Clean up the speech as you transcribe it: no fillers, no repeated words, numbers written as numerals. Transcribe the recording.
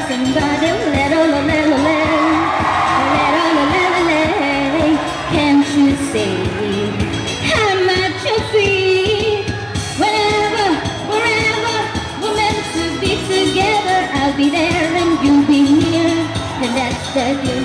somebody, can't you see how much you feel? Wherever, wherever we're meant to be together, I'll be there and you'll be near, and that's the deal.